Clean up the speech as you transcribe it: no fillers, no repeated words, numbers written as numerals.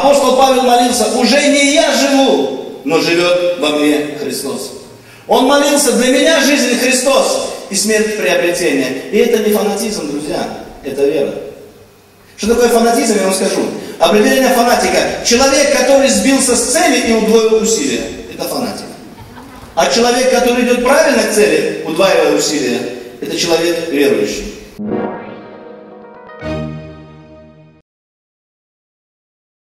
Апостол Павел молился: уже не я живу, но живет во мне Христос. Он молился: для меня жизнь Христос и смерть приобретение. И это не фанатизм, друзья, это вера. Что такое фанатизм, я вам скажу. Определение фанатика: человек, который сбился с цели и удвоил усилия, это фанатик. А человек, который идет правильно к цели, удваивая усилия, это человек верующий.